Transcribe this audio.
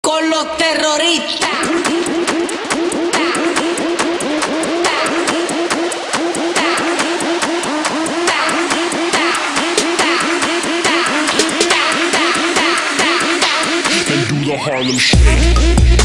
con los terroristas. And do the Harlem Shake.